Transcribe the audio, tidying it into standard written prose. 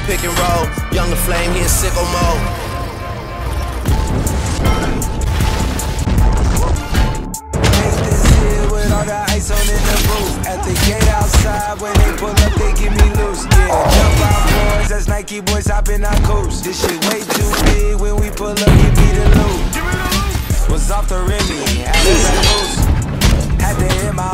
pick and roll. Younger Flame, he in sicko mode. All the ice on in the booth. At the gate outside, when they pull up, they give me loose. Yeah, jump out boys, that's Nike boys hopping our coast. This shit way too big. When we pull up, give me the loot. Was off the Remy, had to loose. Had to hit my